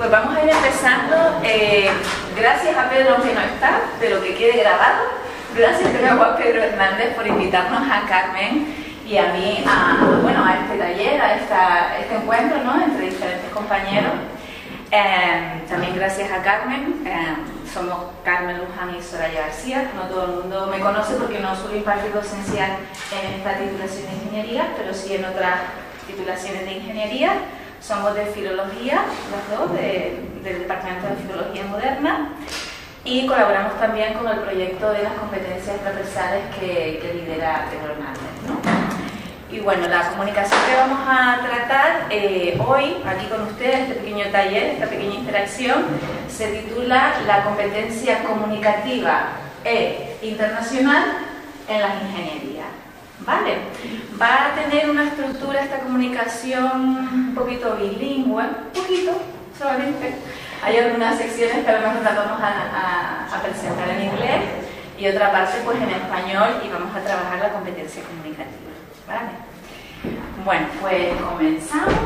Pues vamos a ir empezando. Gracias a Pedro, que no está, pero que quede grabado. Gracias de nuevo a Pedro Hernández por invitarnos a Carmen y a mí a este taller, a este encuentro, ¿no?, entre diferentes compañeros. También gracias a Carmen. Somos Carmen Luján y Soraya García. No todo el mundo me conoce porque no suelo impartir docencia en esta titulación de ingeniería, pero sí en otras titulaciones de ingeniería. Somos de Filología, las dos, del Departamento de Filología Moderna, y colaboramos también con el proyecto de las competencias transversales que lidera Pedro Hernández, ¿no? Y bueno, la comunicación que vamos a tratar hoy, aquí con ustedes, este pequeño taller, esta pequeña interacción, se titula La competencia comunicativa e internacional en las ingenierías. ¿Vale? Va a tener una estructura esta comunicación un poquito bilingüe, solamente. Hay algunas secciones que a lo mejor las vamos a presentar en inglés y otra parte pues en español, y vamos a trabajar la competencia comunicativa. ¿Vale? Bueno, pues comenzamos.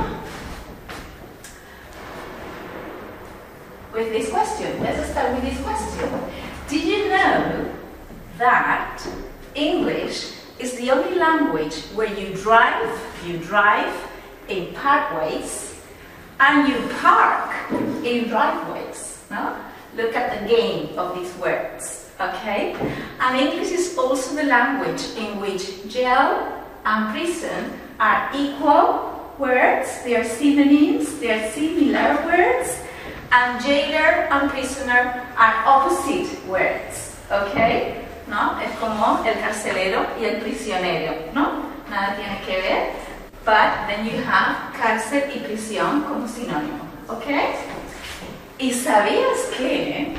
With this question. Let's start with this question. Did you know that English is the only language where you drive in parkways and you park in driveways? No? Look at the game of these words, okay? And English is also the language in which jail and prison are equal words, they are synonyms, they are similar words, and jailer and prisoner are opposite words, okay? ¿No? Es como el carcelero y el prisionero, ¿no? Nada tiene que ver, but then you have cárcel y prisión como sinónimo, ¿ok? ¿Y sabías que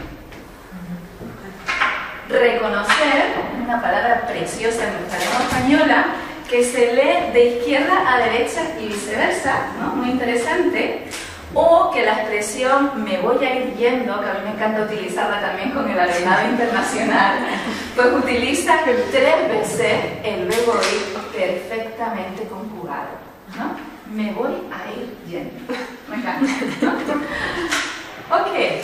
reconocer es una palabra preciosa en nuestra lengua española que se lee de izquierda a derecha y viceversa, ¿no? Muy interesante. O que la expresión me voy a ir yendo, que a mí me encanta utilizarla también con el alumnado internacional, pues utiliza 3 veces el verbo ir perfectamente conjugado, ¿no? Me voy a ir yendo. Me encanta, ¿no? Ok.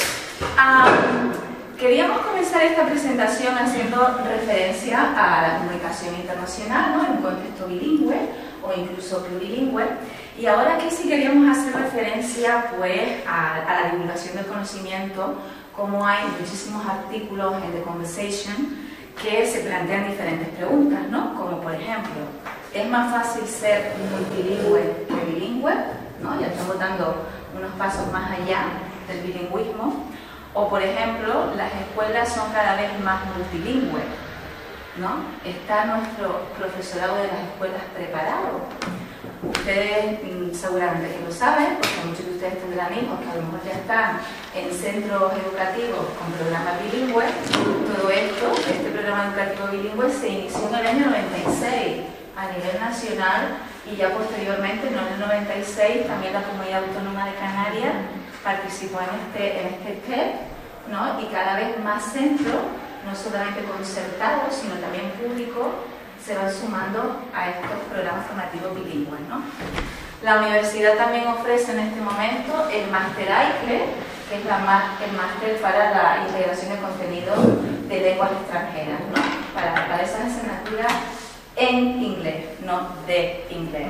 Queríamos comenzar esta presentación haciendo referencia a la comunicación internacional, ¿no?, en un contexto bilingüe o incluso plurilingüe. Y ahora aquí sí queríamos hacer referencia pues a la divulgación del conocimiento, como hay muchísimos artículos en The Conversation que se plantean diferentes preguntas, ¿no? Como por ejemplo, ¿es más fácil ser multilingüe que bilingüe? ¿No? Ya estamos dando unos pasos más allá del bilingüismo. O por ejemplo, las escuelas son cada vez más multilingües, ¿no? ¿Está nuestro profesorado de las escuelas preparado? Ustedes seguramente que lo saben, porque muchos de ustedes tendrán hijos que a lo mejor ya están en centros educativos con programas bilingües. Todo esto, este programa educativo bilingüe se inició en el año 96 a nivel nacional, y ya posteriormente, no en el 96, también la Comunidad Autónoma de Canarias participó en este TEP, ¿no? Y cada vez más centros, no solamente concertados, sino también públicos, se van sumando a estos programas formativos bilingües, ¿no? La universidad también ofrece en este momento el Máster AICLE, que es el máster para la integración de contenidos de lenguas extranjeras, ¿no? Para esas asignaturas en inglés, no de inglés.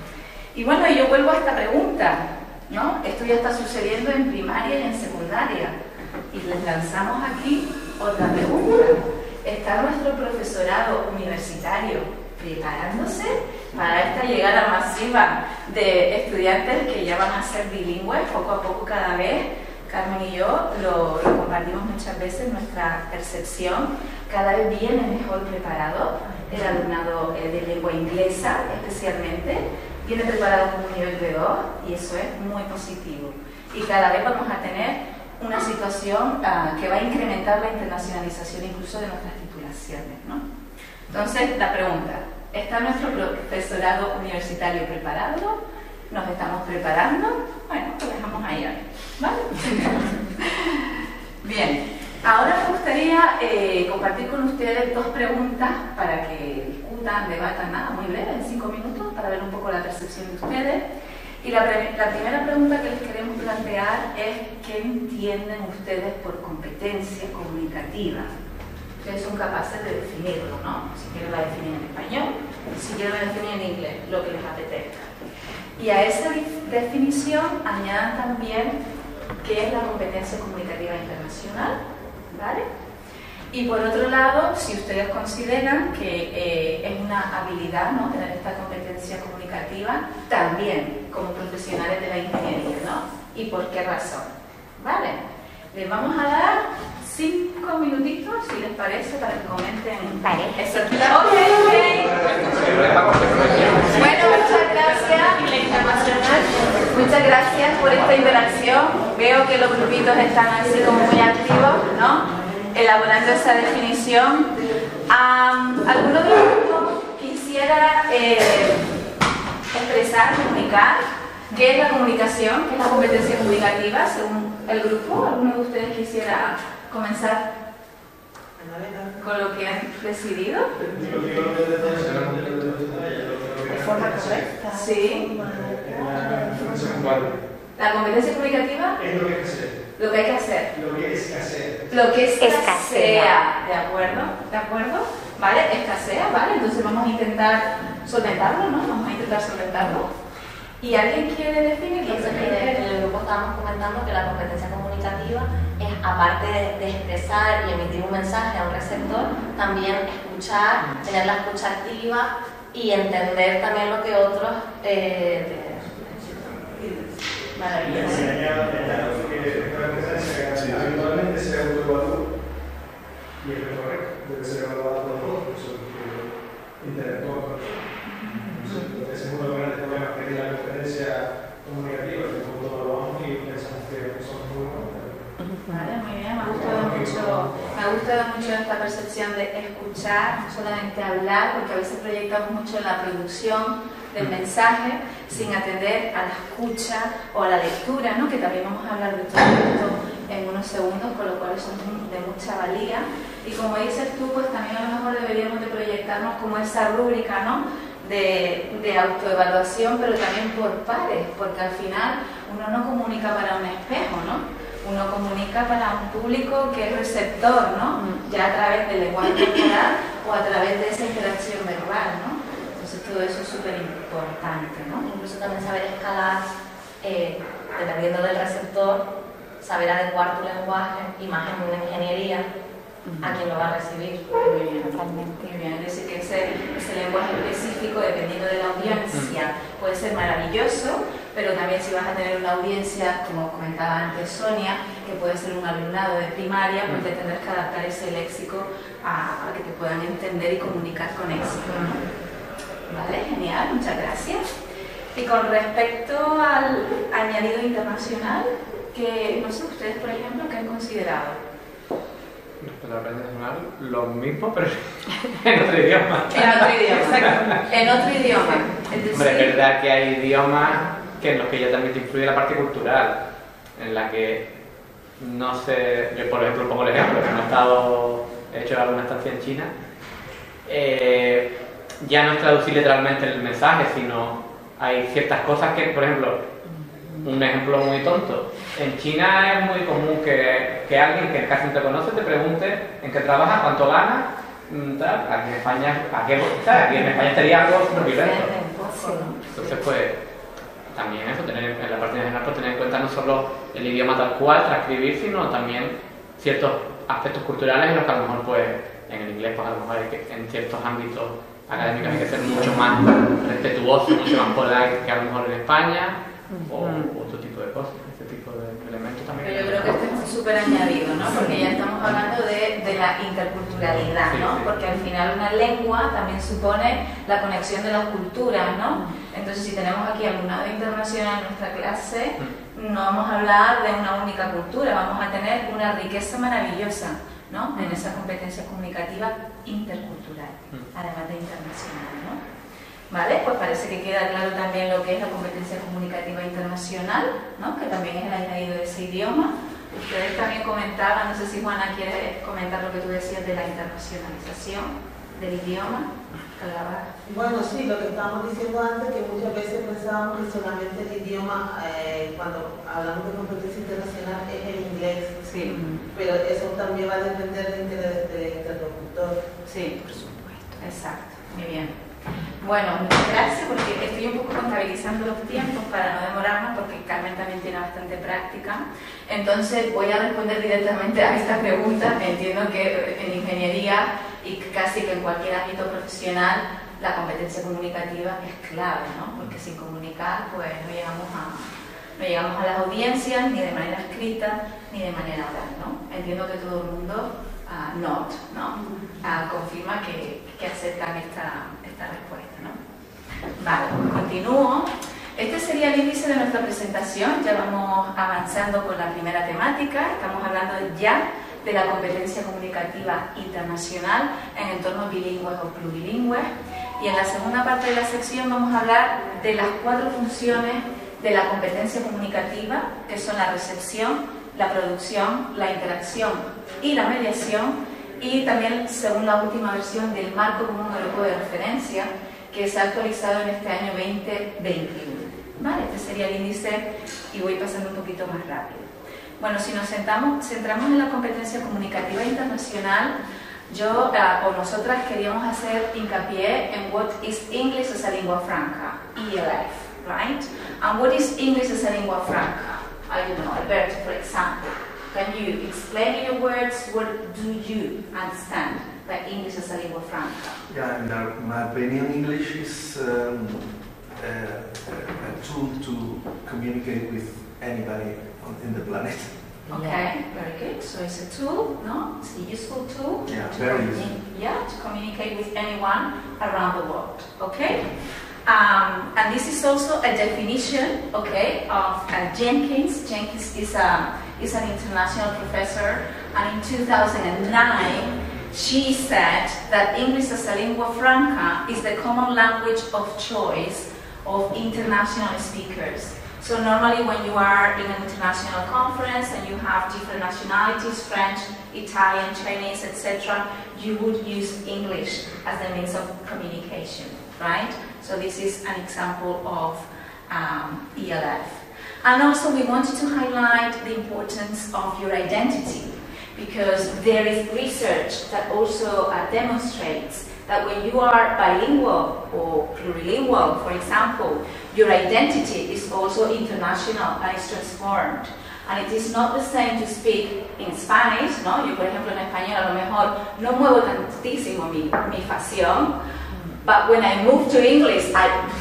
Y bueno, yo vuelvo a esta pregunta, ¿no? Esto ya está sucediendo en primaria y en secundaria, y les lanzamos aquí otra pregunta. ¿Está nuestro profesorado universitario preparándose para esta llegada masiva de estudiantes que ya van a ser bilingües poco a poco cada vez? Carmen y yo lo compartimos muchas veces, nuestra percepción, cada vez viene mejor preparado el alumnado de lengua inglesa, especialmente, viene preparado con un nivel B2, y eso es muy positivo. Y cada vez vamos a tener una situación que va a incrementar la internacionalización incluso de nuestras titulaciones, ¿no? Entonces, la pregunta, ¿está nuestro profesorado universitario preparado? ¿Nos estamos preparando? Bueno, lo dejamos ahí, ¿vale? Bien, ahora me gustaría compartir con ustedes 2 preguntas para que discutan, debatan, nada, muy breve, en 5 minutos, para ver un poco la percepción de ustedes. Y la primera pregunta que les queremos plantear es ¿qué entienden ustedes por competencia comunicativa? Ustedes son capaces de definirlo, ¿no? Si quieren la definen en español, si quieren la definen en inglés, lo que les apetezca. Y a esa definición añadan también qué es la competencia comunicativa internacional, ¿vale? Y por otro lado, si ustedes consideran que es una habilidad, ¿no?, tener esta competencia comunicativa también como profesionales de la ingeniería, ¿no? ¿Y por qué razón? ¿Vale? Les vamos a dar 5 minutitos, si les parece, para que comenten. Vale. Eso. Okay. Bueno, muchas gracias, Internacional. Muchas gracias por esta interacción. Veo que los grupitos están así como muy activos, ¿no?, elaborando esa definición. ¿Alguno de los grupos quisiera expresar, comunicar qué es la comunicación, qué es la competencia comunicativa según el grupo? ¿Alguno de ustedes quisiera comenzar con lo que han decidido? ¿De forma correcta? Sí. La competencia comunicativa es lo que hay que hacer. Lo que hay que hacer. Lo que escasea. Lo que escasea. Escasea. ¿De acuerdo? ¿De acuerdo? ¿Vale? Escasea, ¿vale? Entonces vamos a intentar solventarlo, ¿no? Vamos a intentar solventarlo. ¿Y alguien quiere definirlo? Entonces, en el grupo estábamos comentando que la competencia comunicativa es, aparte de expresar y emitir un mensaje a un receptor, también escuchar, tener la escucha activa y entender también lo que otros... Maravilloso. Se añade que esta competencia habitualmente se autoevalúa y es lo correcto, debe ser evaluada por todos, por eso interactúa con nosotros. Ese es uno de los grandes problemas que tiene la competencia comunicativa, que nosotros evaluamos y pensamos que somos muy buenos. Vale, muy bien, me ha gustado mucho esta percepción de escuchar, no solamente hablar, porque a veces proyectamos mucho en la producción del mensaje sin atender a la escucha o a la lectura, ¿no?, que también vamos a hablar de todo esto en unos segundos, con lo cual son de mucha valía. Y como dices tú, pues también a lo mejor deberíamos de proyectarnos como esa rúbrica, ¿no?, de autoevaluación, pero también por pares, porque al final uno no comunica para un espejo, ¿no? Uno comunica para un público que es receptor, ¿no?, ya a través del lenguaje corporal o a través de esa interacción verbal, ¿no? Entonces todo eso es súper importante, ¿no? Incluso también saber escalar, dependiendo del receptor, saber adecuar tu lenguaje, imagen de una ingeniería, a quien lo va a recibir. Muy bien, totalmente. Muy bien. Es decir, que ese lenguaje específico, dependiendo de la audiencia, puede ser maravilloso, pero también si vas a tener una audiencia, como comentaba antes Sonia, que puede ser un alumnado de primaria, pues te tendrás que adaptar ese léxico a que te puedan entender y comunicar con éxito, ¿no? Vale, genial, muchas gracias. Y con respecto al añadido internacional, que no sé, ustedes, por ejemplo, ¿qué han considerado? Palabra internacional, lo mismo, pero en otro idioma. En otro idioma, exacto. En otro idioma. Es decir, Hombre, es verdad que hay idiomas que en los que ya también te influye la parte cultural, en la que no sé, yo por ejemplo pongo el ejemplo, que no he hecho alguna estancia en China, ya no es traducir literalmente el mensaje, sino hay ciertas cosas que, por ejemplo, un ejemplo muy tonto, en China es muy común que alguien que casi no te conoce te pregunte en qué trabajas, cuánto ganas, tal. Aquí en España sería algo súper violento. Entonces pues también eso, tener en la parte internacional, pues tener en cuenta no solo el idioma tal cual, transcribir, sino también ciertos aspectos culturales en los que a lo mejor pues en el inglés pues a lo mejor hay que, en ciertos ámbitos académicos hay que ser mucho más respetuoso, mucho más polite que a lo mejor en España, o otro tipo de cosas, este tipo de elementos también. Pero yo creo que este es un súper añadido, ¿no? Porque ya estamos hablando de la interculturalidad, ¿no? Porque al final una lengua también supone la conexión de las culturas, ¿no? Entonces si tenemos aquí alumnado internacional en nuestra clase, no vamos a hablar de una única cultura, vamos a tener una riqueza maravillosa, ¿no?, en esa competencia comunicativa intercultural, además de internacional, ¿no? Vale, pues parece que queda claro también lo que es la competencia comunicativa internacional, ¿no?, que también es el añadido de ese idioma. Ustedes también comentaban, no sé si Juana quiere comentar lo que tú decías de la internacionalización del idioma. Bueno, sí, lo que estábamos diciendo antes, que muchas veces pensábamos que solamente el idioma idioma, cuando hablamos de competencia internacional, es el inglés. Sí. Pero eso también va a depender del interlocutor. Sí, por supuesto. Exacto. Muy bien. Bueno, muchas gracias, porque estoy un poco contabilizando los tiempos para no demorarnos, porque Carmen también tiene bastante práctica. Entonces voy a responder directamente a esta pregunta. Entiendo que en ingeniería y casi que en cualquier ámbito profesional la competencia comunicativa es clave, ¿no? Porque sin comunicar pues no llegamos a las audiencias ni de manera escrita ni de manera oral, ¿no? Entiendo que todo el mundo confirma que aceptan esta respuesta, ¿no? Vale, continúo. Este sería el índice de nuestra presentación. Ya vamos avanzando con la primera temática. Estamos hablando ya de la competencia comunicativa internacional en entornos bilingües o plurilingües. Y en la segunda parte de la sección vamos a hablar de las 4 funciones de la competencia comunicativa, que son la recepción, la producción, la interacción y la mediación, y también según la última versión del marco común europeo de referencia, que se ha actualizado en este año 2021. ¿Vale? Este sería el índice y voy pasando un poquito más rápido. Bueno, si nos centramos en la competencia comunicativa internacional, yo o nosotras queríamos hacer hincapié en what is English as a lingua franca, ELF, right? And what is English as a lingua franca? I don't know, Alberto, for example. Can you explain in your words what do you understand by English as a lingua franca? Yeah, in my opinion, English is a tool to communicate with anybody in the planet. Okay, very good. So it's a tool, no? It's a useful tool. Yeah, very useful. Yeah, to communicate with anyone around the world. Okay. And this is also a definition, okay, of Jenkins. Jenkins is an international professor, and in 2009 she said that English as a lingua franca is the common language of choice of international speakers. So normally when you are in an international conference and you have different nationalities, French, Italian, Chinese, etc., you would use English as the means of communication, right? So this is an example of ELF. And also we wanted to highlight the importance of your identity, because there is research that also demonstrates that when you are bilingual or plurilingual, for example, your identity is also international and is transformed. And it is not the same to speak in Spanish, ¿no? Yo, por ejemplo, en español a lo mejor no muevo tantísimo mi facción, but when I move to English,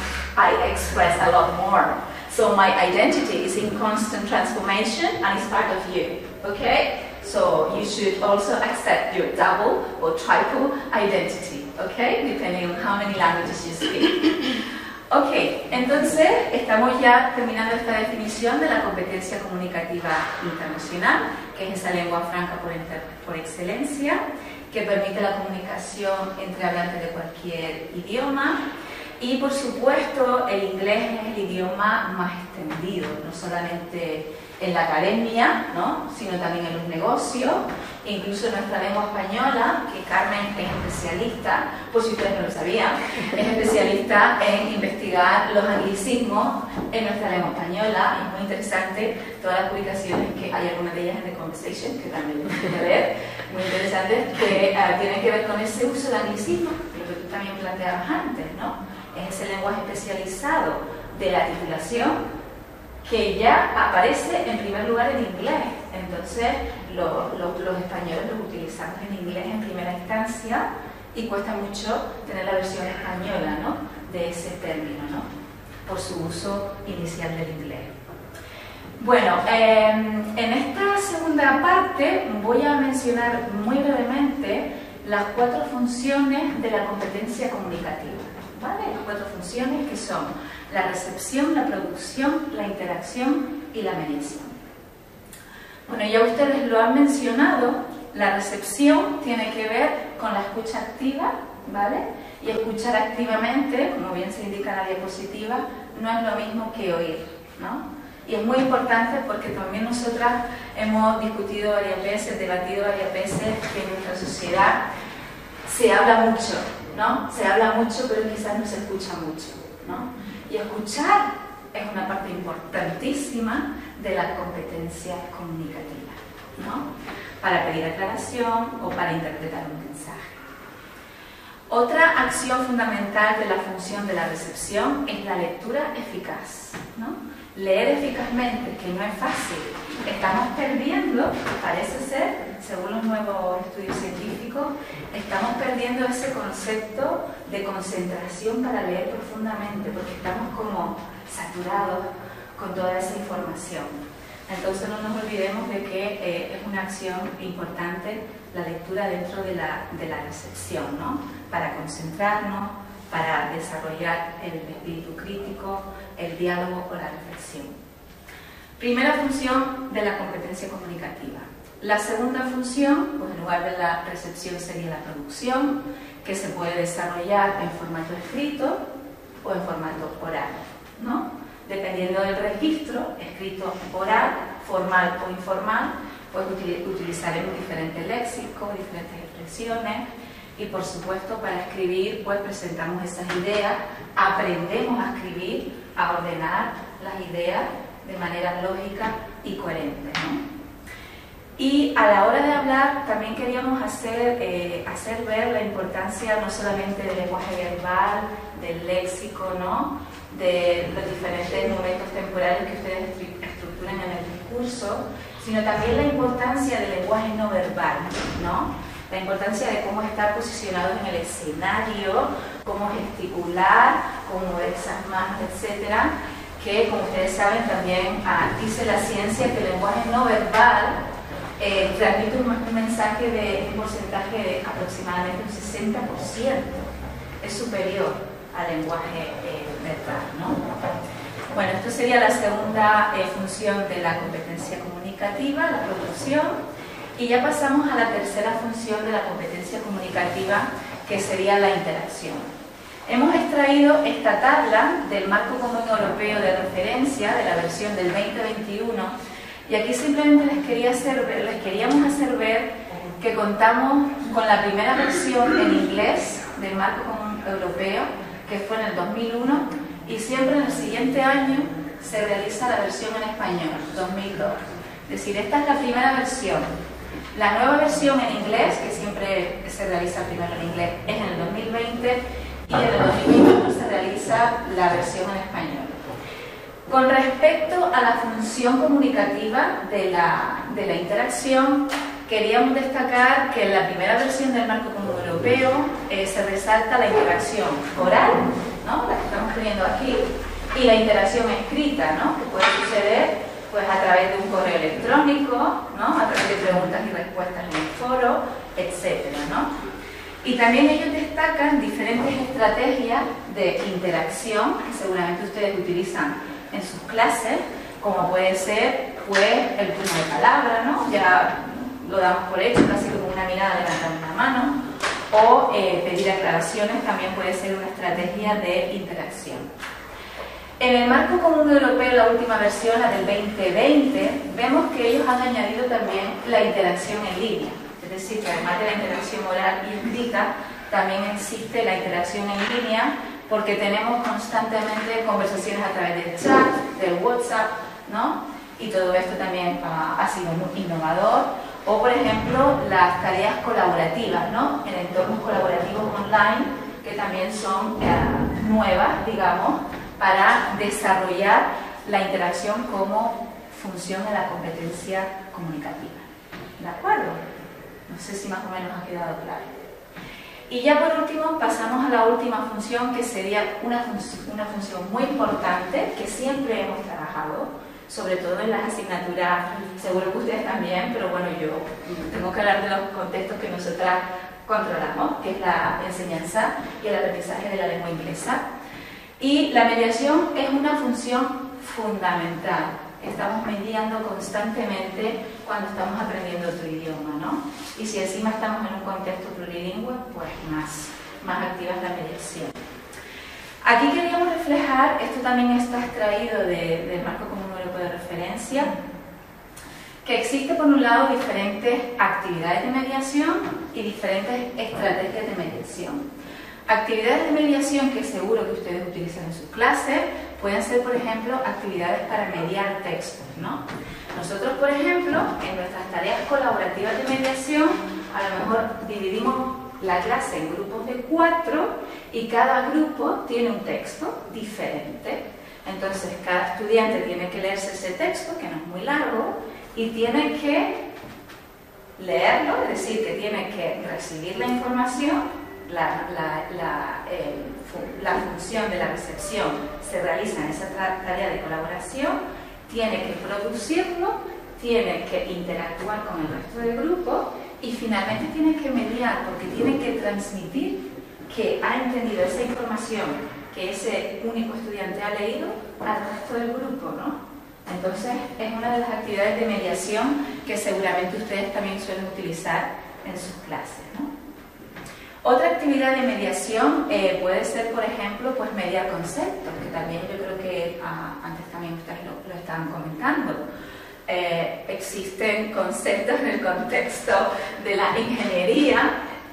I express a lot more. So my identity is in constant transformation and is part of you, okay? So you should also accept your double or triple identity, okay? Depending on how many languages you speak. Ok, entonces estamos ya terminando esta definición de la competencia comunicativa internacional, que es esa lengua franca por excelencia, que permite la comunicación entre hablantes de cualquier idioma. Y por supuesto el inglés es el idioma más extendido, no solamente en la academia, ¿no?, sino también en los negocios, incluso en nuestra lengua española, que Carmen es especialista, por si ustedes no lo sabían, es especialista en investigar los anglicismos en nuestra lengua española. Es muy interesante todas las publicaciones, que hay algunas de ellas en The Conversation, que también tienen que ver, muy interesantes, que tienen que ver con ese uso del anglicismo, lo que tú también planteabas antes, ¿no? Es ese lenguaje especializado de la titulación que ya aparece en primer lugar en inglés. Entonces los españoles los utilizamos en inglés en primera instancia y cuesta mucho tener la versión española, ¿no?, de ese término, ¿no?, por su uso inicial del inglés. Bueno, en esta segunda parte voy a mencionar muy brevemente las 4 funciones de la competencia comunicativa, ¿vale? Las 4 funciones, que son la recepción, la producción, la interacción y la mediación. Bueno, ya ustedes lo han mencionado, la recepción tiene que ver con la escucha activa, ¿vale? Y escuchar activamente, como bien se indica en la diapositiva, no es lo mismo que oír, ¿no? Y es muy importante porque también nosotras hemos discutido varias veces, debatido varias veces, que en nuestra sociedad se habla mucho, ¿no? Se habla mucho, pero quizás no se escucha mucho, ¿no? Y escuchar es una parte importantísima de la competencia comunicativa, ¿no? Para pedir aclaración o para interpretar un mensaje. Otra acción fundamental de la función de la recepción es la lectura eficaz, ¿no? Leer eficazmente, que no es fácil. Estamos perdiendo, parece ser, según los nuevos estudios científicos, estamos perdiendo ese concepto de concentración para leer profundamente, porque estamos como saturados con toda esa información. Entonces no nos olvidemos de que es una acción importante la lectura dentro de la recepción, ¿no? Para concentrarnos, para desarrollar el espíritu crítico, el diálogo o la reflexión. Primera función de la competencia comunicativa. La segunda función, pues en lugar de la recepción sería la producción, que se puede desarrollar en formato escrito o en formato oral, ¿no? Dependiendo del registro, escrito oral, formal o informal, pues utilizaremos diferentes léxicos, diferentes expresiones y por supuesto para escribir pues presentamos esas ideas, aprendemos a escribir, a ordenar las ideas de manera lógica y coherente, ¿no? Y a la hora de hablar también queríamos hacer ver la importancia no solamente del lenguaje verbal, del léxico, ¿no? De los diferentes momentos temporales que ustedes estructuran en el discurso, sino también la importancia del lenguaje no verbal, ¿no? La importancia de cómo estar posicionado en el escenario, cómo gesticular, cómo mover esas manos, etcétera, que como ustedes saben también dice la ciencia que el lenguaje no verbal transmite un mensaje de un porcentaje de aproximadamente un 60%, es superior al lenguaje verbal, ¿no? Bueno, esto sería la segunda función de la competencia comunicativa, la producción, y ya pasamos a la tercera función de la competencia comunicativa, que sería la interacción. Hemos extraído esta tabla del Marco Común Europeo de Referencia, de la versión del 2021, y aquí simplemente les queríamos hacer ver que contamos con la primera versión en inglés del Marco Común Europeo, que fue en el 2001, y siempre en el siguiente año se realiza la versión en español, 2002. Es decir, esta es la primera versión. La nueva versión en inglés, que siempre se realiza primero en inglés, es en el 2020 y en el 2021 se realiza la versión en español. Con respecto a la función comunicativa de la interacción, queríamos destacar que en la primera versión del Marco Común Europeo se resalta la interacción oral, ¿no? La que estamos poniendo aquí, y la interacción escrita, ¿no? Que puede suceder pues, a través de un correo electrónico, ¿no? A través de preguntas y respuestas en el foro, etcétera, ¿no? Y también ellos destacan diferentes estrategias de interacción que seguramente ustedes utilizan en sus clases, como puede ser pues, el turno de palabra, ¿no? Ya lo damos por hecho, casi como una mirada levantando la mano, o pedir aclaraciones también puede ser una estrategia de interacción. En el Marco Común Europeo, la última versión, la del 2020, vemos que ellos han añadido también la interacción en línea, es decir, que además de la interacción oral y escrita, también existe la interacción en línea, porque tenemos constantemente conversaciones a través del chat, del WhatsApp, ¿no? Y todo esto también ha sido muy innovador. O, por ejemplo, las tareas colaborativas, ¿no? En entornos colaborativos online, que también son nuevas, digamos, para desarrollar la interacción como función de la competencia comunicativa. ¿De acuerdo? No sé si más o menos ha quedado claro. Y ya por último pasamos a la última función, que sería una función muy importante que siempre hemos trabajado, sobre todo en las asignaturas, seguro que ustedes también, pero bueno, yo tengo que hablar de los contextos que nosotras controlamos, que es la enseñanza y el aprendizaje de la lengua inglesa. Y la mediación es una función fundamental. Estamos mediando constantemente cuando estamos aprendiendo otro idioma, ¿no? Y si encima estamos en un contexto plurilingüe, pues más activa es la mediación. Aquí queríamos reflejar, esto también está extraído del Marco Común Europeo de Referencia, que existe por un lado diferentes actividades de mediación y diferentes estrategias de mediación. Actividades de mediación que seguro que ustedes utilizan en sus clases, pueden ser, por ejemplo, actividades para mediar textos, ¿no? Nosotros, por ejemplo, en nuestras tareas colaborativas de mediación, a lo mejor dividimos la clase en grupos de 4 y cada grupo tiene un texto diferente. Entonces, cada estudiante tiene que leerse ese texto, que no es muy largo, y tiene que leerlo, es decir, que tiene que recibir la información, la función de la recepción se realiza en esa tarea de colaboración, tiene que producirlo, tiene que interactuar con el resto del grupo y finalmente tiene que mediar, porque tiene que transmitir que ha entendido esa información que ese único estudiante ha leído al resto del grupo, ¿no? Entonces, es una de las actividades de mediación que seguramente ustedes también suelen utilizar en sus clases, ¿no? Otra actividad de mediación puede ser, por ejemplo, pues mediar conceptos, que también yo creo que antes también ustedes lo estaban comentando. Existen conceptos en el contexto de la ingeniería,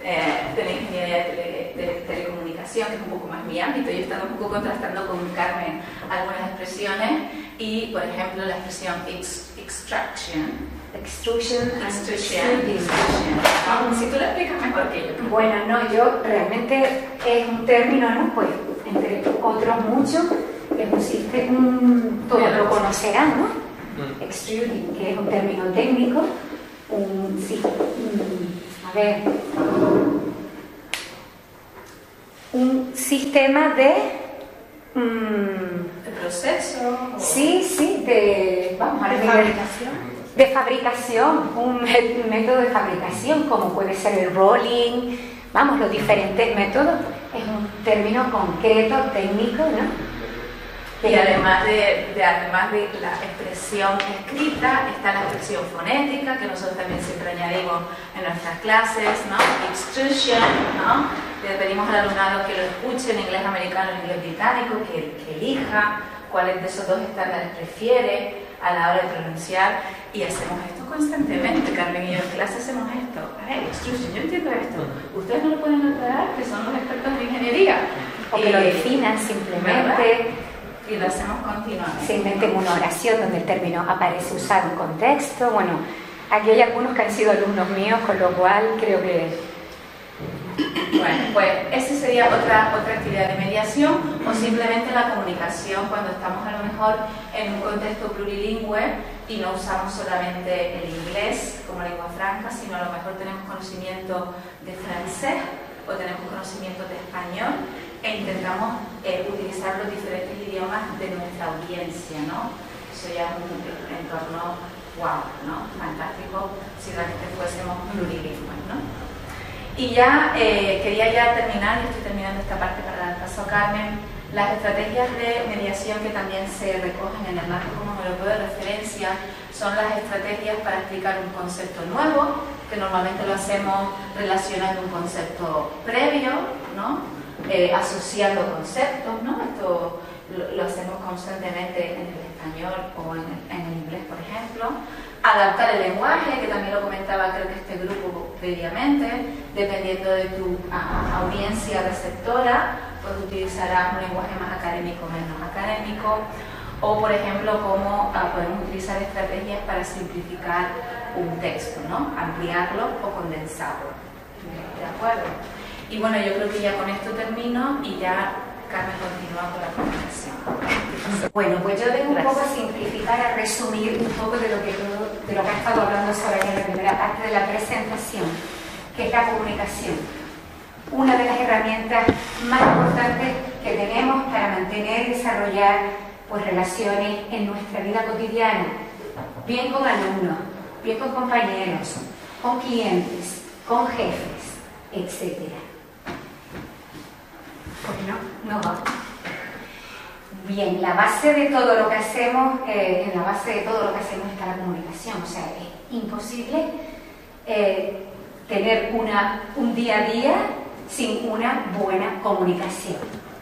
de telecomunicación, que es un poco más mi ámbito. Yo estaba un poco contrastando con Carmen algunas expresiones y, por ejemplo, la expresión extraction. Si tú lo explicas mejor que yo. Bueno, no, yo realmente es un término, ¿no? Pues entre otros muchos, todos lo conocerán, ¿no? Extruding, que es un término técnico, un sistema de proceso. Sí, de fabricación. De fabricación, un método de fabricación, como puede ser el rolling, los diferentes métodos, es un término concreto, técnico, ¿no? Y además de la expresión escrita, está la expresión fonética, que nosotros también siempre añadimos en nuestras clases, ¿no? Extrusion, ¿no? Le pedimos al alumnado que lo escuche en inglés americano, en inglés británico, que elija cuáles de esos dos estándares prefiere a la hora de pronunciar, y hacemos esto constantemente. Carmen y yo en clase hacemos esto. Extrusion, yo entiendo esto. Ustedes no lo pueden aclarar, que son los expertos en ingeniería. O que lo definan simplemente. ¿Verdad? Y lo hacemos continuamente. Se inventen una oración donde el término aparece usado en contexto. Bueno, aquí hay algunos que han sido alumnos míos, con lo cual creo que... Bueno, pues esa sería otra actividad de mediación, o simplemente la comunicación cuando estamos a lo mejor en un contexto plurilingüe y no usamos solamente el inglés como lengua franca, sino a lo mejor tenemos conocimiento de francés o tenemos conocimiento de español e intentamos utilizar los diferentes idiomas de nuestra audiencia, ¿no? Eso ya es un entorno wow, ¿no? Fantástico si realmente fuésemos plurilingües, ¿no? Y ya quería terminar, y estoy terminando esta parte para dar paso a Carmen, las estrategias de mediación que también se recogen en el marco común europeo de referencia son las estrategias para explicar un concepto nuevo, que normalmente lo hacemos relacionando un concepto previo, ¿no? Asociando conceptos, ¿no? Esto lo hacemos constantemente en el español o en el inglés, por ejemplo. Adaptar el lenguaje, que también lo comentaba creo que este grupo previamente, dependiendo de tu audiencia receptora, pues utilizarás un lenguaje más académico o menos académico, o por ejemplo cómo podemos utilizar estrategias para simplificar un texto, ¿no? Ampliarlo o condensarlo. ¿De acuerdo? Y bueno, yo creo que ya con esto termino y ya Carmen continúa con la presentación. Bueno, pues yo vengo un poco a simplificar, a resumir un poco de lo que ha estado hablando Soraya en la primera parte de la presentación, que es la comunicación. Una de las herramientas más importantes que tenemos para mantener y desarrollar pues, relaciones en nuestra vida cotidiana, bien con alumnos, bien con compañeros, con clientes, con jefes, etc. Pues no va. Bien, la base de todo lo que hacemos, en la base de todo lo que hacemos está la comunicación. O sea, es imposible tener un día a día sin una buena comunicación.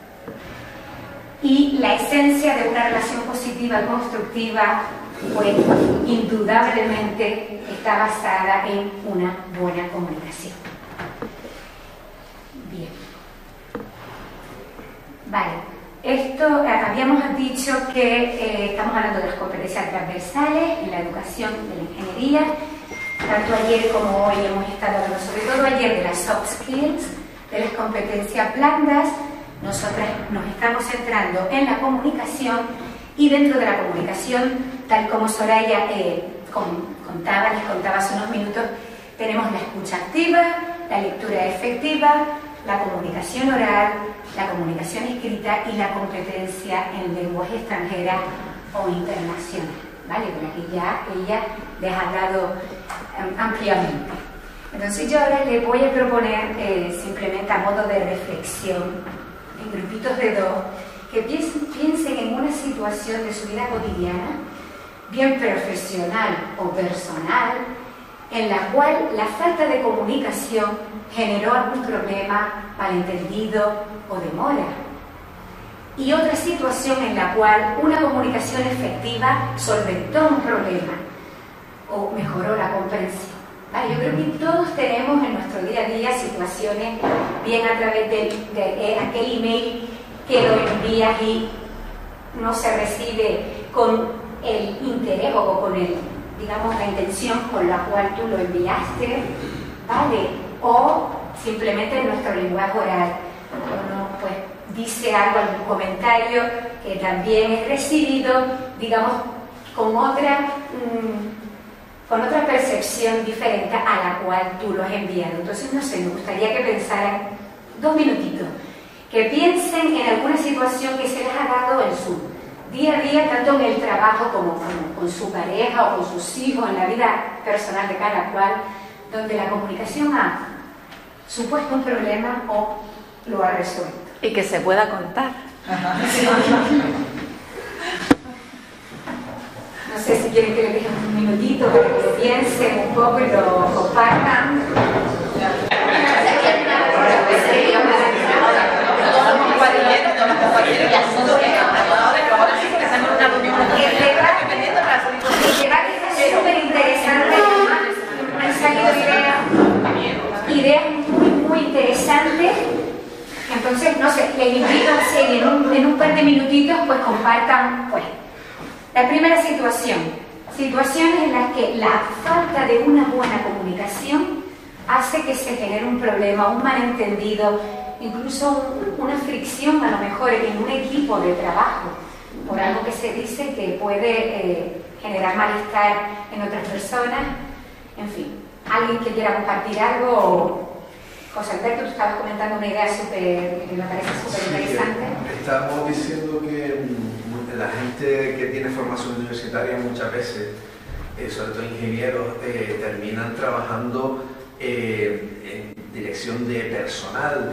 Y la esencia de una relación positiva y constructiva, pues indudablemente está basada en una buena comunicación. Bien. Vale. Esto, habíamos dicho que estamos hablando de las competencias transversales en la educación de la ingeniería. Tanto ayer como hoy hemos estado hablando, sobre todo ayer, de las soft skills, de las competencias blandas. Nosotras nos estamos centrando en la comunicación, y dentro de la comunicación, tal como Soraya les contaba hace unos minutos, tenemos la escucha activa, la lectura efectiva, la comunicación oral, la comunicación escrita y la competencia en lenguaje extranjera o internacional, ¿vale? De la que ya ella les ha hablado ampliamente. Entonces yo ahora les voy a proponer simplemente a modo de reflexión, en grupitos de dos, que piensen en una situación de su vida cotidiana, bien profesional o personal, en la cual la falta de comunicación generó algún problema, malentendido o demora. Y otra situación en la cual una comunicación efectiva solventó un problema o mejoró la comprensión. Vale, yo creo que todos tenemos en nuestro día a día situaciones, bien a través de aquel email que lo envías y no se recibe con el interés o con el, digamos, la intención con la cual tú lo enviaste, ¿vale? O simplemente en nuestro lenguaje oral. Uno pues dice algo, algún comentario que también es recibido, digamos, con otra percepción diferente a la cual tú lo has enviado. Entonces, no sé, me gustaría que pensaran 2 minutitos, que piensen en alguna situación que se les ha dado en su día a día, tanto en el trabajo como con su pareja o con sus hijos, en la vida personal de cada cual, donde la comunicación ha supuesto un problema o lo ha resuelto. Y que se pueda contar. No sé si quieren que le dejen un minutito para que lo piensen un poco y lo compartan. El debate es súper interesante. Han salido ideas muy interesantes. Entonces, no sé, les invito a que en un par de minutitos pues compartan pues la primera situaciones en las que la falta de una buena comunicación hace que se genere un problema, un malentendido, incluso una fricción a lo mejor en un equipo de trabajo, por algo que se dice que puede generar malestar en otras personas. En fin, ¿alguien que quiera compartir algo? José Alberto, tú estabas comentando una idea que me parece súper interesante. Estamos diciendo que la gente que tiene formación universitaria muchas veces, sobre todo ingenieros, terminan trabajando en dirección de personal,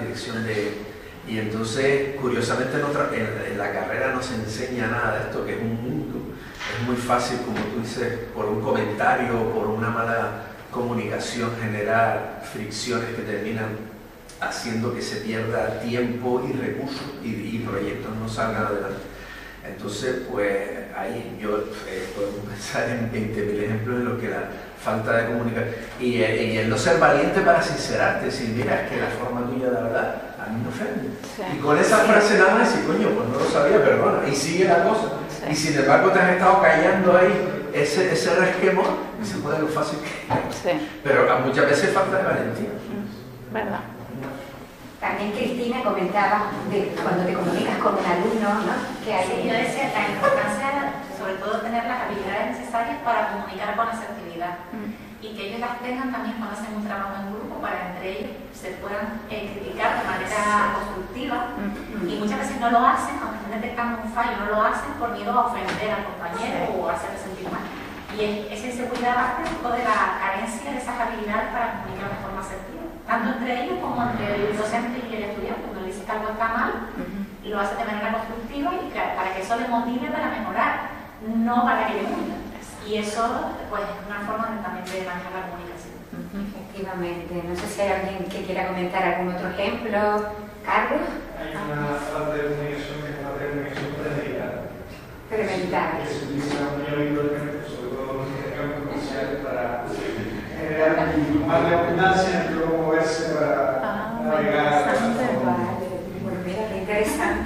y entonces, curiosamente, en la carrera no se enseña nada de esto, que es un mundo. Es muy fácil, como tú dices, por un comentario, por una mala comunicación, generar fricciones que terminan haciendo que se pierda tiempo y recursos y proyectos no salgan adelante. Entonces, pues ahí yo puedo pensar en 20.000 ejemplos en los que la falta de comunicación y el no ser valiente para sincerarte, decir, mira, es que la forma tuya de hablar a mí me ofende. Sí. Y con esa frase nada más decir, coño, pues no lo sabía, perdona, y sigue la cosa. Sí. Y sin embargo te has estado callando ahí ese resquemor y se puede lo fácil que sí. Pero muchas veces falta de valentía. ¿Verdad? También Cristina comentaba de cuando te comunicas con un alumno, ¿no? Que sí, yo decía la importancia, sobre todo, tener las habilidades necesarias para comunicar con asertividad y que ellos las tengan también cuando hacen un trabajo en grupo, para entre ellos se puedan criticar de manera constructiva y muchas veces no lo hacen, aunque estén detectando un fallo, no lo hacen por miedo a ofender al compañero o a hacerle sentir mal. Y esa inseguridad parte de la carencia de esas habilidades para comunicar de forma asertiva, tanto entre ellos como entre el docente y el estudiante. Cuando le dice que algo está mal, lo hace de manera constructiva y para que eso le motive para mejorar, no para que le hunda. Y eso pues, es una forma también de manejar la comunicación. Efectivamente. No sé si hay alguien que quiera comentar algún otro ejemplo. ¿Carlos? Hay una falta de comunicación que es una comunicación premeditada. Premeditada. Que se utiliza muy habitualmente, sobre todo en los intercambios comerciales, para generar más de abundancia y luego moverse para navegar. Vale. Bueno, mira, qué interesante.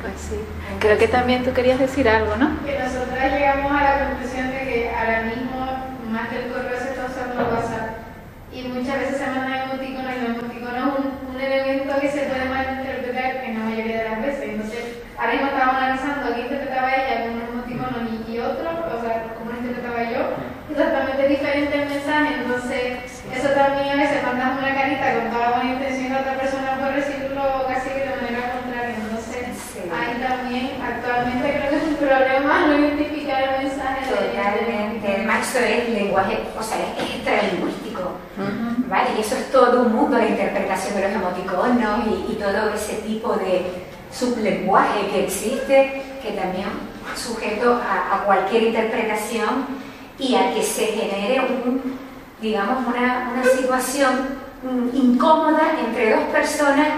Pues sí. Creo que también tú querías decir algo, ¿no? Que nosotras llegamos a la conclusión de que ahora mismo, más que el correo, se está usando el WhatsApp. Y muchas veces se mandan emoticonos y los emoticonos es un elemento que se puede malinterpretar en la mayoría de las veces. Entonces, ahora mismo estábamos analizando qué interpretaba ella con un emoticono y otro, o sea, cómo lo interpretaba yo, exactamente diferente el mensaje. Entonces, eso también a veces mandas una carita con toda la buena intención de otra persona por recibirlo casi que de manera contraria. Entonces, ahí también, actualmente creo que es un problema no identificar el mensaje. Totalmente. Además, eso es lenguaje, o sea, es extralingüístico. ¿Vale? Y eso es todo un mundo de interpretación de los emoticonos y todo ese tipo de sublenguaje que existe, que también sujeto a cualquier interpretación y a que se genere digamos, una situación incómoda entre dos personas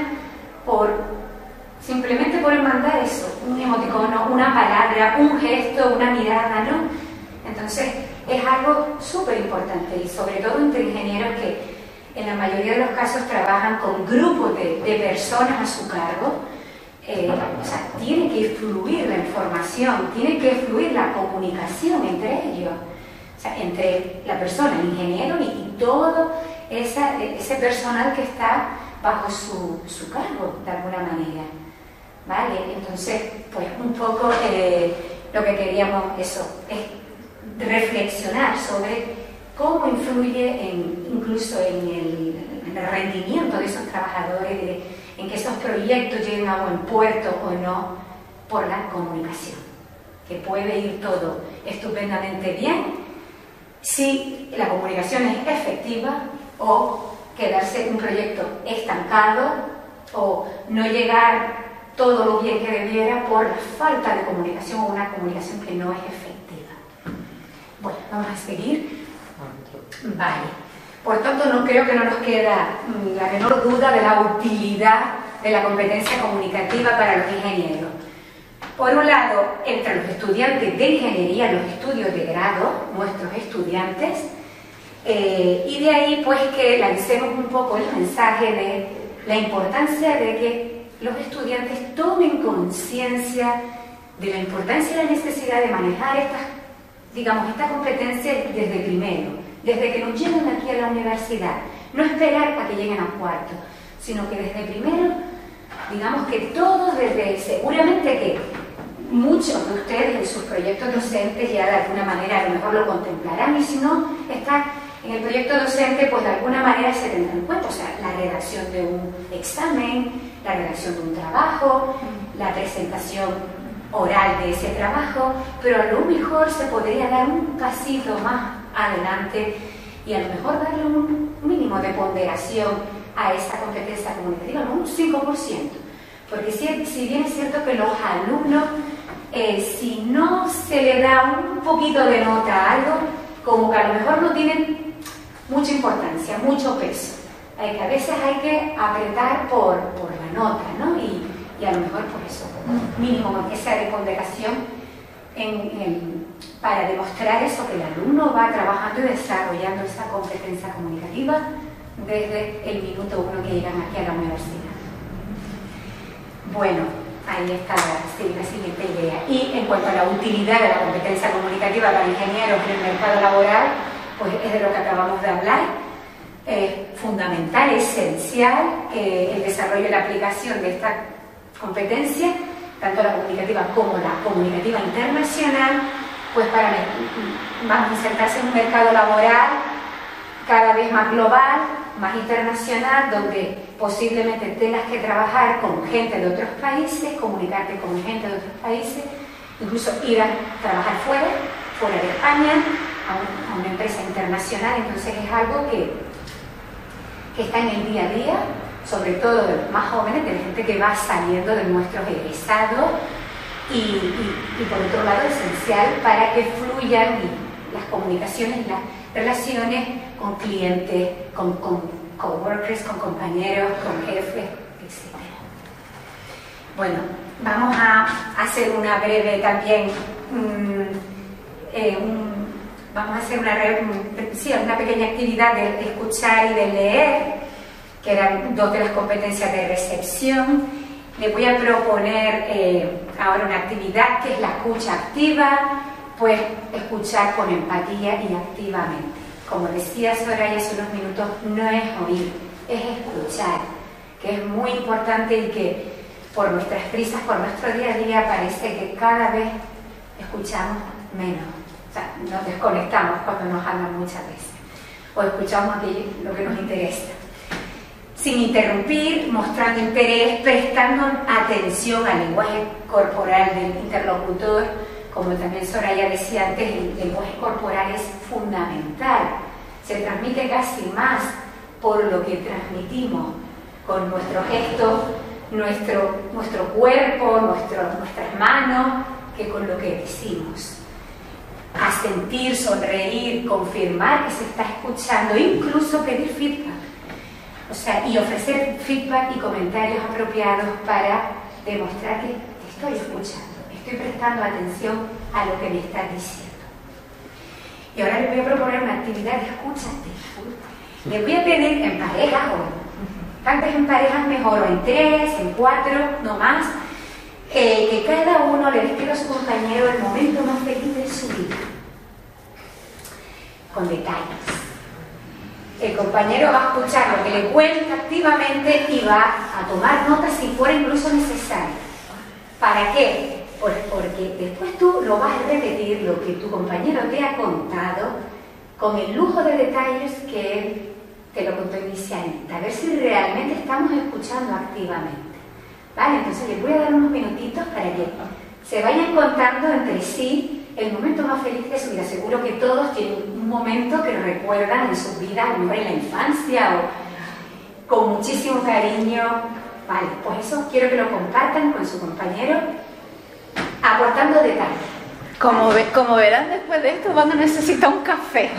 simplemente por mandar eso, un emoticono, una palabra, un gesto, una mirada, ¿no? Entonces, es algo súper importante y sobre todo entre ingenieros que en la mayoría de los casos trabajan con grupos de personas a su cargo. O sea, tiene que fluir la información, tiene que fluir la comunicación entre ellos, o sea, entre la persona, el ingeniero y todo ese personal que está bajo su cargo, de alguna manera. ¿Vale? Entonces, pues un poco lo que queríamos es reflexionar sobre cómo influye incluso en el rendimiento de esos trabajadores, en que esos proyectos lleguen a buen puerto o no, por la comunicación, que puede ir todo estupendamente bien si la comunicación es efectiva o quedarse un proyecto estancado o no llegar todo lo bien que debiera por la falta de comunicación o una comunicación que no es efectiva. Bueno, vamos a seguir. Vale. Por tanto, no creo que no nos queda la menor duda de la utilidad de la competencia comunicativa para los ingenieros. Por un lado, entre los estudiantes de ingeniería, los estudios de grado, nuestros estudiantes, y de ahí pues que lancemos un poco el mensaje de la importancia de que los estudiantes tomen conciencia de la importancia y la necesidad de manejar estas competencias desde primero, desde que nos llegan aquí a la universidad, no esperar a que lleguen a cuarto, sino que desde primero, digamos que todos seguramente que muchos de ustedes en sus proyectos docentes ya de alguna manera a lo mejor lo contemplarán, y si no está en el proyecto docente, pues de alguna manera se tendrá en cuenta, o sea, la redacción de un examen, la redacción de un trabajo, la presentación oral de ese trabajo, pero a lo mejor se podría dar un pasito más adelante y a lo mejor darle un mínimo de ponderación a esa competencia comunicativa, un 5%, porque si bien es cierto que los alumnos, si no se le da un poquito de nota a algo, como que a lo mejor no tienen mucha importancia, mucho peso, que a veces hay que apretar por la nota, ¿no? Y a lo mejor por eso, mínimo que sea de ponderación para demostrar eso, que el alumno va trabajando y desarrollando esa competencia comunicativa desde el minuto 1 que llegan aquí a la universidad. Bueno, ahí está la siguiente idea. Y en cuanto a la utilidad de la competencia comunicativa para ingenieros en el mercado laboral, pues es de lo que acabamos de hablar. Fundamental, esencial, el desarrollo y la aplicación de esta competencia, tanto la comunicativa como la comunicativa internacional, pues para insertarse en un mercado laboral cada vez más global, más internacional, donde posiblemente tengas que trabajar con gente de otros países, comunicarte con gente de otros países, incluso ir a trabajar fuera de España, a una empresa internacional. Entonces es algo que está en el día a día, sobre todo de los más jóvenes, de la gente que va saliendo de nuestros egresados, y por otro lado esencial para que fluyan las comunicaciones, las relaciones con clientes, con coworkers, con compañeros, con jefes, etc. Bueno, vamos a hacer una breve también, vamos a hacer una pequeña actividad de escuchar y de leer, que eran dos de las competencias de recepción, Les voy a proponer ahora una actividad que es la escucha activa, pues escuchar con empatía y activamente. Como decía Soraya hace unos minutos, no es oír, es escuchar, que es muy importante y que por nuestras prisas, por nuestro día a día, parece que cada vez escuchamos menos. O sea, nos desconectamos cuando nos hablan muchas veces, o escuchamos lo que nos interesa. Sin interrumpir, mostrando interés, prestando atención al lenguaje corporal del interlocutor. Como también Soraya decía antes, el lenguaje corporal es fundamental. Se transmite casi más por lo que transmitimos con nuestros gestos, nuestro cuerpo, nuestras manos, que con lo que decimos. Asentir, sonreír, confirmar que se está escuchando, incluso pedir feedback. O sea, y ofrecer feedback y comentarios apropiados para demostrar que te estoy escuchando, estoy prestando atención a lo que me estás diciendo. Y ahora les voy a proponer una actividad de escucha activa. Les voy a pedir en parejas, o tantas en parejas mejor, o en 3, en 4, no más, que cada uno le describa a su compañero el momento más feliz de su vida, con detalles. El compañero va a escuchar lo que le cuenta activamente y va a tomar notas si fuera incluso necesario. ¿Para qué? Porque después tú lo vas a repetir lo que tu compañero te ha contado con el lujo de detalles que él te lo contó inicialmente. A ver si realmente estamos escuchando activamente. ¿Vale? Entonces les voy a dar unos minutitos para que se vayan contando entre sí el momento más feliz de su vida. Seguro que todos tienen un momento que recuerdan en su vida, a lo mejor en la infancia o con muchísimo cariño. Vale, pues eso quiero que lo compartan con su compañero, aportando detalles. Como verán, después de esto van a necesitar un café.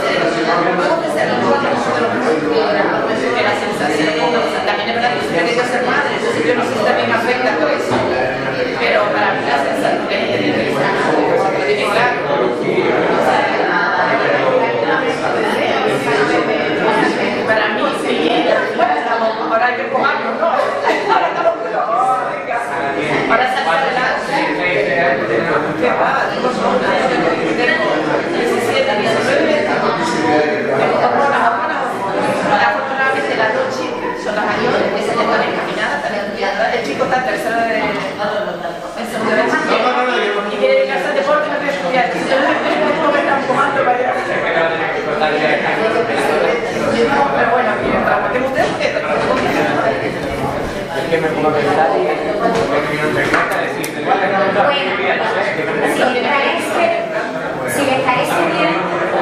La sensación, también es verdad que ¿Qué va? Tengo 17, 19. Afortunadamente las dos chicas son las mayores, que se le van encaminadas. El chico está en tercero de segundo de bachiller y quiere dedicarse al deporte, no quiere estudiar. Me está empujando para ir a pero bueno, que ustedes porque es que me pongo a pensar y si les parece bien,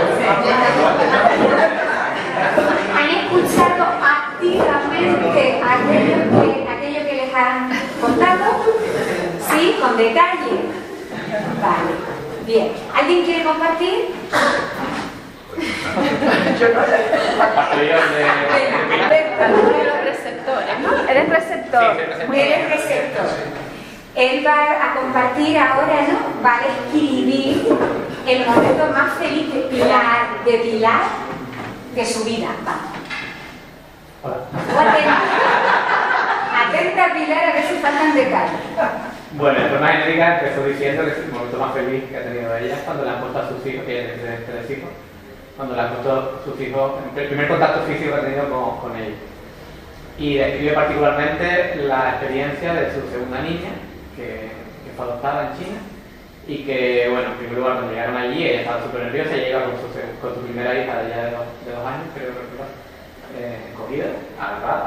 han escuchado activamente aquello que les han contado, ¿sí? Con detalle. Vale, bien. ¿Alguien quiere compartir? Yo no los receptores, ¿no? Eres receptor. Eres receptor. Él va a compartir ahora, ¿no? Va a describir el momento más feliz de Pilar de su vida. Vamos. Atenta Pilar a ver si faltan detalles. Bueno, de forma genérica empezó diciendo que el momento más feliz que ha tenido ella es cuando le han puesto a sus hijos, que tiene 3 hijos, cuando le han puesto a sus hijos, el primer contacto físico que ha tenido con ellos. Y describe particularmente la experiencia de su segunda niña, que fue adoptada en China, y que, bueno, en primer lugar, cuando llegaron allí, ella estaba súper nerviosa, ella iba con su primera hija de ya de 2 años, creo que cogida, agarrada.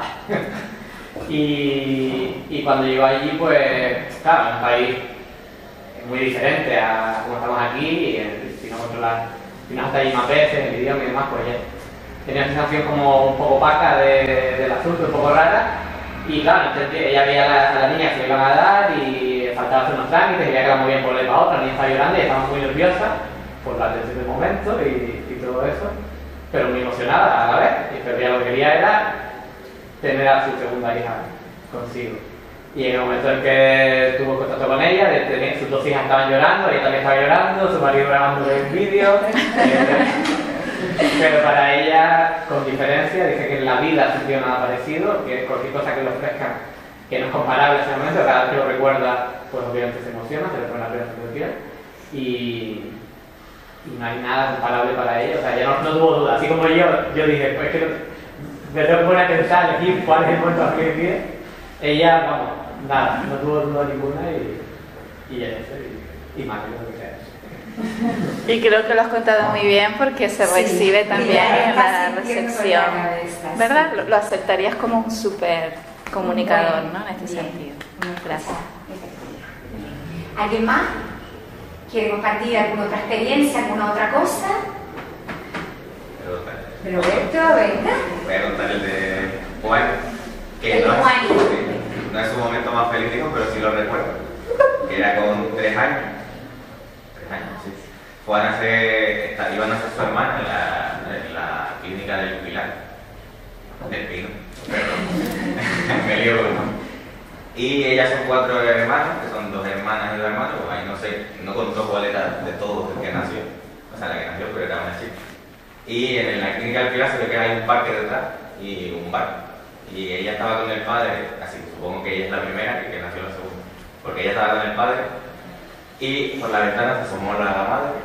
Y cuando llegó allí, pues, claro, es un país muy diferente a como estamos aquí, y si no hasta allí más veces, el idioma y demás, pues ya tenía una sensación como un poco opaca del asunto, un poco rara. Y claro, ella veía a la niña que le iban a dar y faltaba hacer unos trámites, y veía que la movían por un lado para otro, la niña estaba llorando y estaba muy nerviosa por la atención del momento y todo eso, pero muy emocionada a la vez, pero ella lo que quería era tener a su segunda hija consigo. Y en el momento en que tuvo contacto con ella, sus 2 hijas estaban llorando, ella también estaba llorando, su marido grabando el vídeo. Pero para ella, con diferencia, dice que en la vida ha sentido nada parecido, que cualquier cosa que le ofrezcan que no es comparable a ese momento, cada vez que lo recuerda, pues obviamente se emociona, se le pone la piel de piel, y no hay nada comparable para ella. O sea, ella no tuvo duda, así como yo dije, pues que me tengo que poner a pensar, elegir cuál es el momento más feliz de ella, vamos, nada, no tuvo duda ninguna y eso, y más que lo que sea. Y creo que lo has contado muy bien porque se recibe también en la recepción, ¿verdad? Lo aceptarías como un súper comunicador, ¿no? En este sentido. Gracias. ¿Alguien más? ¿Quiere compartir alguna otra experiencia, alguna otra cosa? Roberto, venga. Voy a contar el de Juan, que no es su momento más feliz, pero sí lo recuerdo. Que era con 3 años. 3 años, sí. Iban a hacer su hermana en la clínica del Pilar. Del Pino, perdón. Me lío con uno. Y ellas son 4 hermanos, que son 2 hermanas y 2 hermanos. Pues ahí no sé, no contó cuál era de todos el que nació. O sea, la que nació, pero era una chica. Y en la clínica del Pilar se ve que hay un parque detrás y un bar. Y ella estaba con el padre, así supongo que ella es la primera que nació la segunda. Porque ella estaba con el padre y por la ventana se asomó la madre.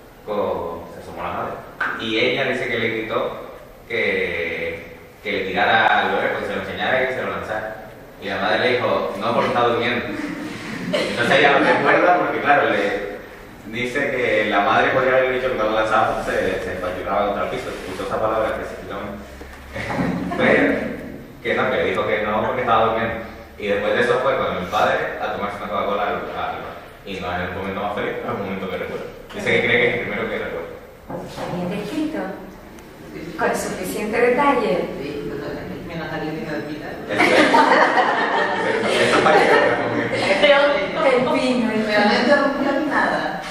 Y ella dice que le gritó que le tirara al bebé, porque se lo enseñara y que se lo lanzara. Y la madre le dijo, no, porque está durmiendo. Entonces ella lo recuerda porque, claro, le dice que la madre podría haber dicho que cuando lanzaba se espachucaba contra el piso. Usó esa palabra específicamente. Pero que no, que le dijo que no porque estaba durmiendo. Y después de eso fue con el padre a tomarse una Coca-Cola al bar. Y no es el momento más feliz, es el momento que recuerdo. Dice que cree que es el primero que recuerdo. Bien descrito. Con suficiente detalle. Sí, menos la clínica del Pilar. Eso parece El vino. Pero no interrumpió ni nada.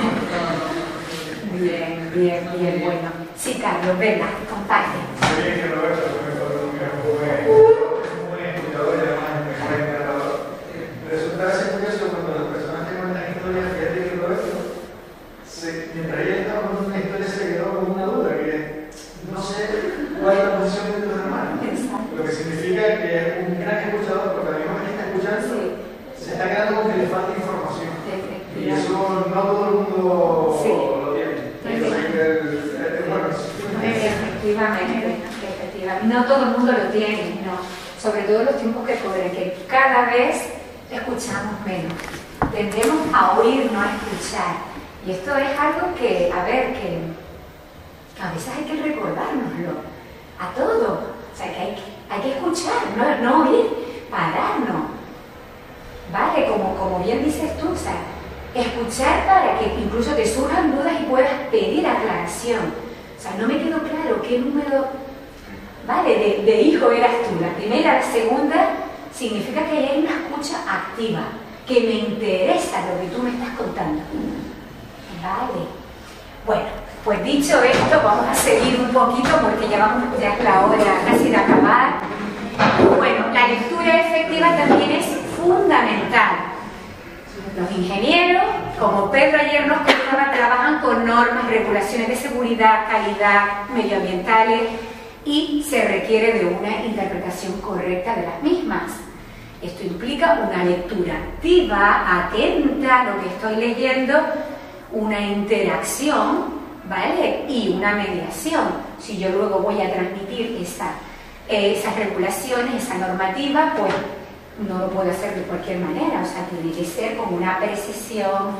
Bien, bueno. Sí, Carlos, venga, comparte. Yo dije que Roberto es un buen escuchador y además es un buen narrador. Resulta a veces curioso cuando las personas te cuentan historias, fíjate que Roberto, mientras ella estaba contando una historia, se quedó con una duda, que no sé cuál es la posición de tus hermanos. Lo que significa que es un gran escuchador, porque la misma que está escuchando se está quedando con que le falta información. Y eso no todo el mundo Sí. lo tiene. Efectivamente. No todo el mundo lo tiene, no. Sobre todo en los tiempos que corren, que cada vez escuchamos menos. Tendemos a oír, no a escuchar. Y esto es algo que, a ver, que a veces hay que recordárnoslo a todos. O sea, que hay que escuchar, no oír, pararnos. Vale, como bien dices tú, o sea, escuchar para que incluso te surjan dudas y puedas pedir aclaración. O sea, no me quedó claro qué número, vale, de hijo eras tú. La primera, la segunda, significa que hay una escucha activa, que me interesa lo que tú me estás contando. Vale. Bueno, pues dicho esto, vamos a seguir un poquito porque ya es la hora casi de acabar. Bueno, la lectura efectiva también es fundamental. Los ingenieros, como Pedro ayer nos contaba, trabajan con normas, regulaciones de seguridad, calidad, medioambientales y se requiere de una interpretación correcta de las mismas. Esto implica una lectura activa, atenta a lo que estoy leyendo, una interacción, ¿vale? Y una mediación. Si yo luego voy a transmitir esas regulaciones, esa normativa, pues no lo puedo hacer de cualquier manera, o sea, tiene que ser con una precisión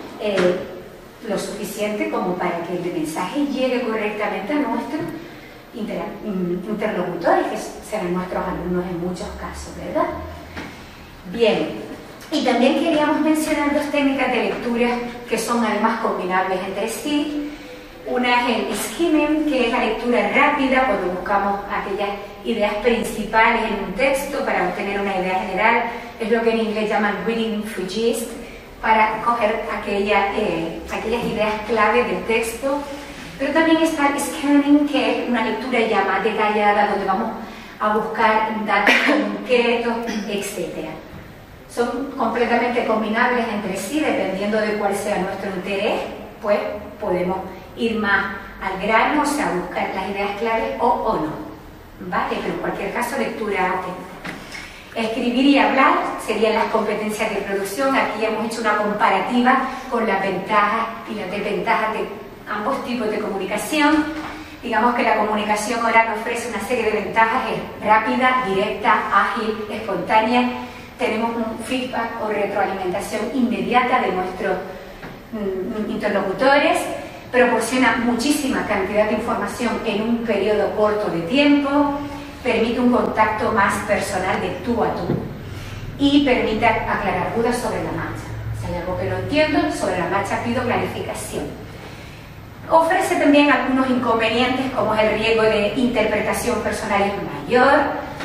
lo suficiente como para que el mensaje llegue correctamente a nuestros interlocutores, que serán nuestros alumnos en muchos casos, ¿verdad? Bien, y también queríamos mencionar dos técnicas de lectura que son además combinables entre sí. Una es el skimming, que es la lectura rápida cuando buscamos aquellas ideas principales en un texto para obtener una idea general. Es lo que en inglés llaman reading for gist, para coger aquellas ideas clave del texto. Pero también está el scanning, que es una lectura ya más detallada, donde vamos a buscar datos concretos, etc. Son completamente combinables entre sí, dependiendo de cuál sea nuestro interés, pues podemos ir más al grano, o sea, buscar las ideas claves o no, ¿vale? Pero en cualquier caso, lectura atenta. Escribir y hablar serían las competencias de producción. Aquí hemos hecho una comparativa con las ventajas y las desventajas de ambos tipos de comunicación. Digamos que la comunicación oral ofrece una serie de ventajas, es rápida, directa, ágil, espontánea. Tenemos un feedback o retroalimentación inmediata de nuestros interlocutores. Proporciona muchísima cantidad de información en un periodo corto de tiempo, permite un contacto más personal de tú a tú y permite aclarar dudas sobre la marcha. Si hay algo que no entiendo, sobre la marcha pido clarificación. Ofrece también algunos inconvenientes, como es el riesgo de interpretación personal es mayor.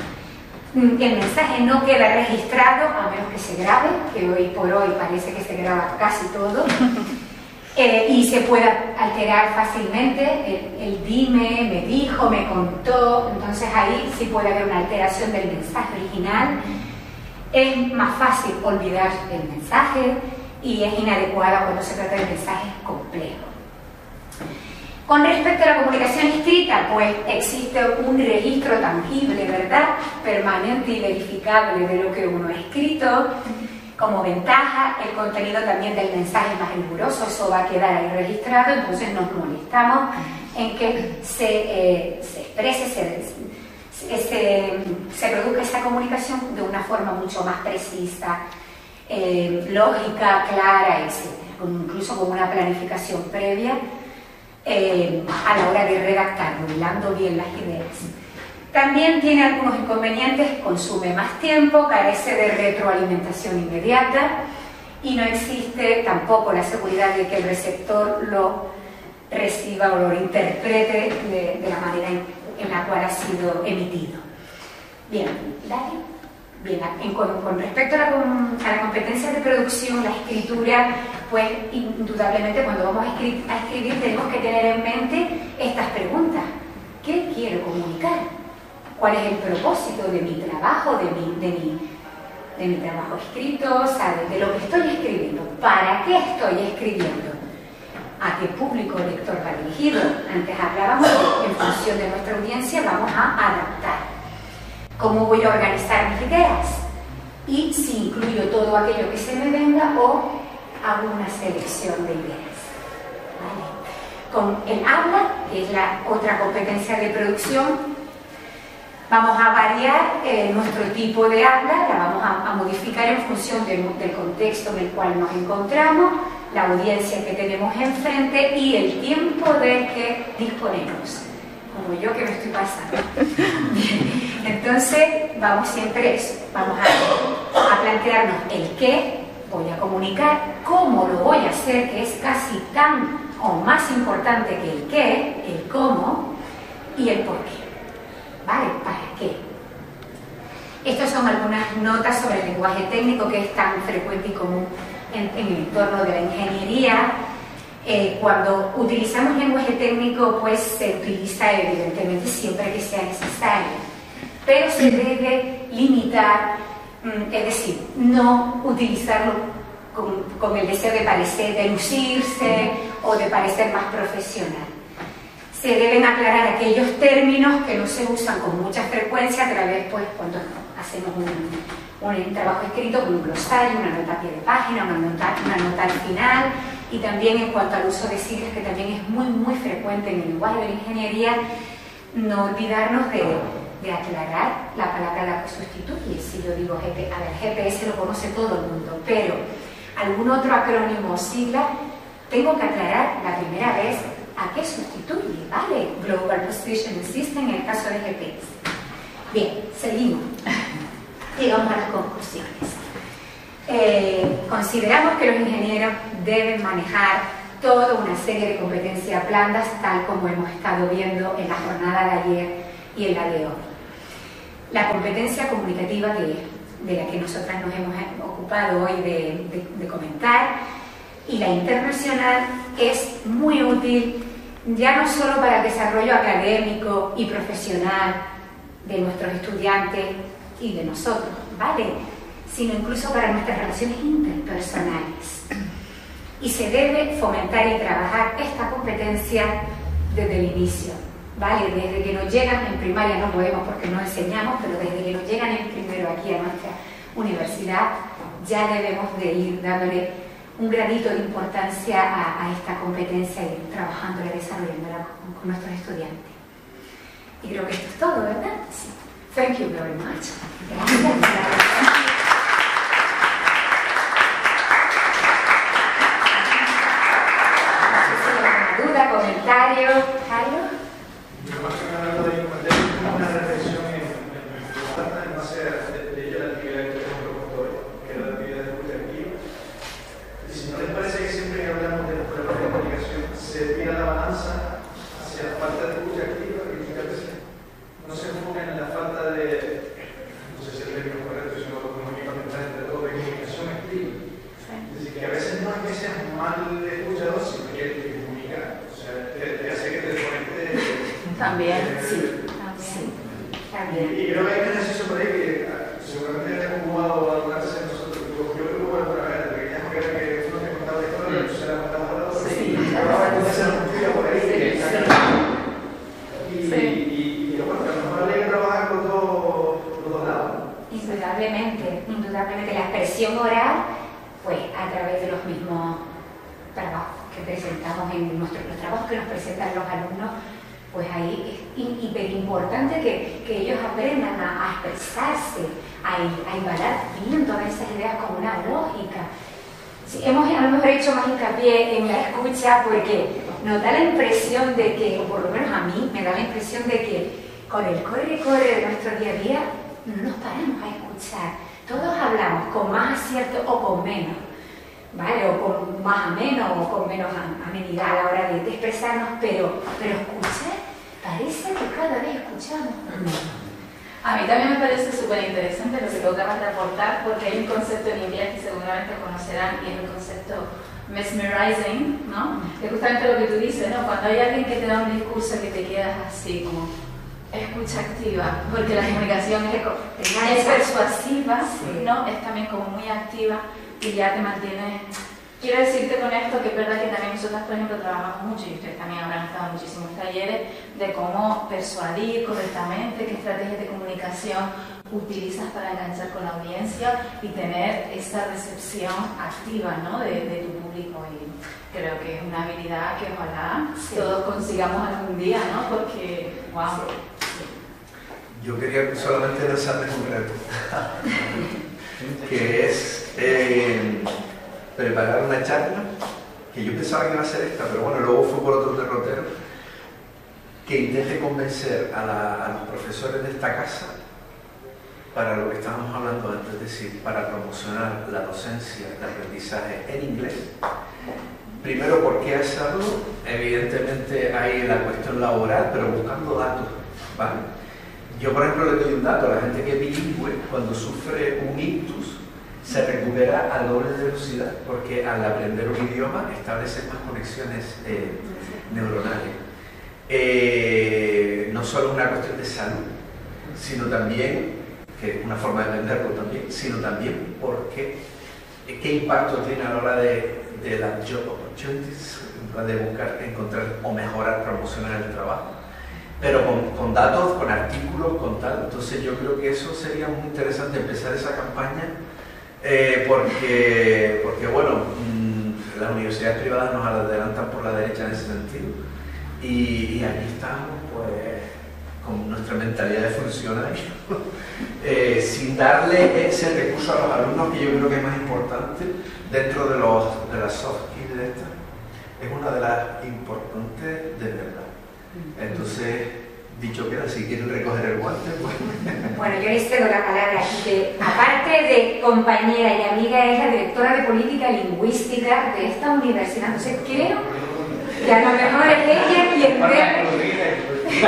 El mensaje no queda registrado, a menos que se grabe, que hoy por hoy parece que se graba casi todo. Y se puede alterar fácilmente, el dime, me dijo, me contó, entonces ahí sí puede haber una alteración del mensaje original. Es más fácil olvidar el mensaje y es inadecuada cuando se trata de mensajes complejos. Con respecto a la comunicación escrita, pues existe un registro tangible, ¿verdad?, permanente y verificable de lo que uno ha escrito. Como ventaja, el contenido también del mensaje es más riguroso, eso va a quedar ahí registrado, entonces nos molestamos en que se exprese, se produzca esa comunicación de una forma mucho más precisa, lógica, clara, etc. Incluso con una planificación previa a la hora de redactar, hilando bien las ideas. También tiene algunos inconvenientes, consume más tiempo, carece de retroalimentación inmediata y no existe tampoco la seguridad de que el receptor lo reciba o lo interprete de la manera en la cual ha sido emitido. Bien, ¿dale? Bien, con respecto a la competencia de producción, la escritura, pues indudablemente cuando vamos a escribir tenemos que tener en mente estas preguntas. ¿Qué quiero comunicar? ¿Cuál es el propósito de mi trabajo, de mi trabajo escrito, ¿sabes? De lo que estoy escribiendo? ¿Para qué estoy escribiendo? ¿A qué público lector va dirigido? Antes hablábamos que en función de nuestra audiencia vamos a adaptar. ¿Cómo voy a organizar mis ideas? Y si incluyo todo aquello que se me venga o hago una selección de ideas. ¿Vale? Con el habla, que es la otra competencia de producción, vamos a variar nuestro tipo de habla, la vamos a modificar en función del contexto en el cual nos encontramos, la audiencia que tenemos enfrente y el tiempo del que disponemos, como yo que me estoy pasando. Entonces, vamos siempre a eso, vamos a plantearnos el qué voy a comunicar, cómo lo voy a hacer, que es casi tan o más importante que el qué, el cómo y el por qué. ¿Vale? ¿Para qué? Estas son algunas notas sobre el lenguaje técnico que es tan frecuente y común en el entorno de la ingeniería. Cuando utilizamos lenguaje técnico, pues se utiliza evidentemente siempre que sea necesario, pero se debe limitar, es decir, no utilizarlo con el deseo de parecer, de lucirse o de parecer más profesional. Se deben aclarar aquellos términos que no se usan con mucha frecuencia, a través, pues, cuando hacemos un trabajo escrito, con un glosario, una nota a pie de página, una nota al final, y también en cuanto al uso de siglas, que también es muy frecuente en el lenguaje de la ingeniería, no olvidarnos de aclarar la palabra a la que sustituye. Si yo digo GPS, a ver, GPS lo conoce todo el mundo, pero algún otro acrónimo o sigla, tengo que aclarar la primera vez a qué sustituye, ¿vale? Global Positioning System en el caso de GPS. Bien, seguimos. Llegamos a las conclusiones. Consideramos que los ingenieros deben manejar toda una serie de competencias blandas, tal como hemos estado viendo en la jornada de ayer y en la de hoy. La competencia comunicativa de la que nosotras nos hemos ocupado hoy de comentar, y la internacional, es muy útil ya no solo para el desarrollo académico y profesional de nuestros estudiantes y de nosotros, ¿vale?, sino incluso para nuestras relaciones interpersonales. Y se debe fomentar y trabajar esta competencia desde el inicio, ¿vale? Desde que nos llegan en primaria, no podemos porque no enseñamos, pero desde que nos llegan en primero aquí a nuestra universidad, ya debemos de ir dándole un gradito de importancia a esta competencia y ir trabajándola y desarrollándola con nuestros estudiantes. Y creo que esto es todo, ¿verdad? Sí. Thank you very much. Gracias. ¿Duda, comentario? ¿Jairo? Yo más que nada lo de una reflexión en base a ella la actividad que tenemos promotor, que es la actividad de escucha activa. Y si no les parece que siempre que hablamos de los problemas de comunicación se tira la balanza hacia la falta de escucha activa, y muchas veces no se enfoca en la falta de, no sé si el término correcto, sino como únicamente entre todo, de comunicación activa. Es decir, que a veces no es que seas mal escuchador, sino que o sea, te hace que te desconectes. También, sí. También. Y creo que hay un ejercicio por ahí que seguramente hemos jugado alguna vez nosotros. Yo creo que alguna vez, de pequeños, que era que uno te contaba la historia, entonces la contaba a la otra. Sí. Ahora hay que hacer una actividad por ahí. Y bueno, a lo mejor hay que trabajar con los dos lados. Indudablemente la expresión oral, pues a través de los mismos trabajos que presentamos en los trabajos que nos presentan los alumnos, pues ahí es hiper importante que ellos aprendan a expresarse, a embalar bien todas esas ideas con una lógica. Sí, hemos a lo mejor hecho más hincapié en la escucha porque nos da la impresión de que, o por lo menos a mí me da la impresión de que con el corre de nuestro día a día no nos paramos a escuchar. Todos hablamos con más acierto o con menos, ¿vale? O con más ameno o con menos amenidad a la hora de expresarnos, pero escuchar parece que cada vez escuchamos menos. A mí también me parece súper interesante lo que tú acabas de aportar, porque hay un concepto en inglés que seguramente conocerán, y es el concepto mesmerizing, ¿no? Es justamente lo que tú dices, ¿no? Cuando hay alguien que te da un discurso que te quedas así como escucha activa, porque la comunicación es persuasiva, ¿no? Es también como muy activa y ya te mantiene. Quiero decirte con esto que es verdad que también nosotros, por ejemplo, trabajamos mucho, y ustedes también habrán estado en muchísimos talleres, de cómo persuadir correctamente, qué estrategias de comunicación utilizas para enganchar con la audiencia y tener esa recepción activa, ¿no? de tu público. Y creo que es una habilidad que ojalá todos consigamos algún día, ¿no? Porque, wow. Yo quería solamente lanzarles un reto, que es preparar una charla, que yo pensaba que iba a ser esta, pero bueno, luego fue por otro derrotero, que intente convencer a los profesores de esta casa para lo que estábamos hablando antes, es decir, para promocionar la docencia, el aprendizaje en inglés. Primero, ¿por qué hacerlo? Evidentemente hay la cuestión laboral, pero buscando datos, ¿vale? Yo, por ejemplo, le doy un dato a la gente que es bilingüe, cuando sufre un ictus, se recupera a doble velocidad, porque al aprender un idioma establece más conexiones neuronales. No solo una cuestión de salud, sino también, que es una forma de entenderlo también, sino también porque qué impacto tiene a la hora de las job opportunities, de buscar, encontrar o mejorar, promocionar el trabajo. Pero con datos, con artículos, con tal. Entonces yo creo que eso sería muy interesante empezar esa campaña, porque bueno, las universidades privadas nos adelantan por la derecha en ese sentido. Y aquí estamos, pues, con nuestra mentalidad de funcionario, sin darle ese recurso a los alumnos, que yo creo que es más importante dentro de las soft skills de esta. Es una de las importantes de verdad. Entonces, dicho queda, si quieren recoger el guante, pues... Bueno, yo les cedo la palabra aquí, que aparte de compañera y amiga, es la directora de política lingüística de esta universidad. Entonces, creo que a lo mejor es ella quien debe...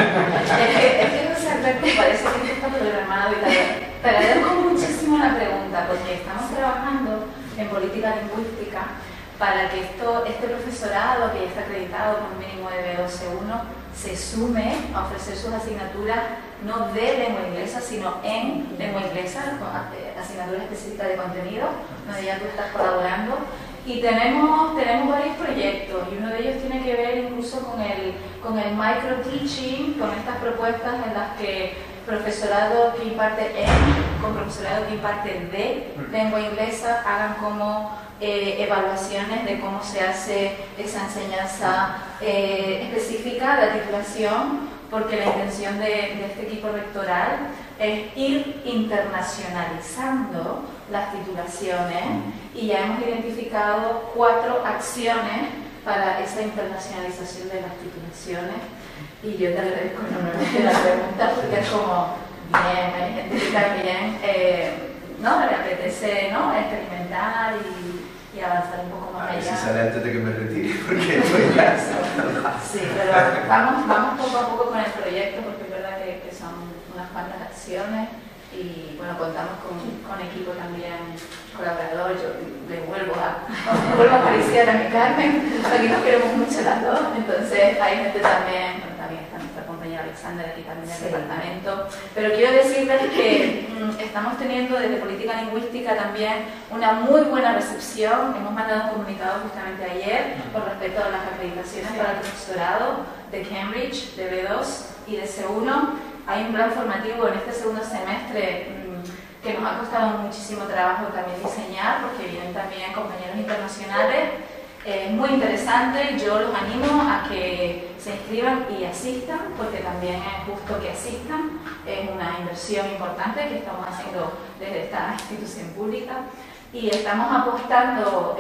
Es que José Alberto parece que está programado y tal. Te agradezco muchísimo la pregunta, porque estamos trabajando en política lingüística para que este profesorado, que ya está acreditado con un mínimo de B12-1, se sume a ofrecer sus asignaturas no de lengua inglesa, sino en lengua inglesa, con asignaturas específicas de contenido, donde ya tú estás colaborando. Y tenemos varios proyectos, y uno de ellos tiene que ver incluso con el micro-teaching, con estas propuestas en las que profesorado que imparte con profesorado que imparte de lengua inglesa hagan como evaluaciones de cómo se hace esa enseñanza específica, la titulación, porque la intención de este equipo rectoral es ir internacionalizando las titulaciones, y ya hemos identificado 4 acciones para esa internacionalización de las titulaciones. Y yo te agradezco enormemente la pregunta, porque es como, bien, hay gente que también ¿no? le apetece, ¿no? experimentar y avanzar un poco más allá. Si sale antes de que me retire, porque estoy ya. Sí, pero vamos poco a poco con el proyecto, porque es verdad que son unas cuantas acciones, y bueno, contamos con equipo también colaborador. Yo le vuelvo a acariciar a mi Carmen, aquí nos queremos mucho las dos, entonces hay gente también, bueno, también está nuestra compañera Alexandra aquí también del departamento, pero quiero decirles que estamos teniendo desde política lingüística también una muy buena recepción. Hemos mandado un comunicado justamente ayer con respecto a las acreditaciones para el profesorado de Cambridge, de B2 y de C1. Hay un plan formativo en este segundo semestre que nos ha costado muchísimo trabajo también diseñar, porque vienen también compañeros internacionales. Es muy interesante, yo los animo a que se inscriban y asistan, porque también es justo que asistan. Es una inversión importante que estamos haciendo desde esta institución pública, y estamos apostando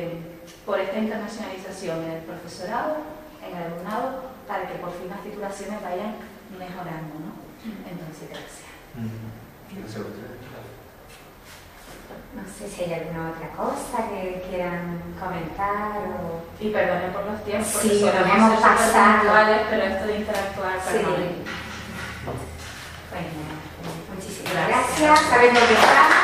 por esta internacionalización en el profesorado, en el alumnado, para que por fin las titulaciones vayan mejorando, ¿no? Entonces, gracias. No sé si hay alguna otra cosa que quieran comentar o... Y perdonen por los tiempos, sí, porque nos hemos pasado, pero esto de interactuar, sí. Perdonen. Bueno, muchísimas gracias. Sabemos que está.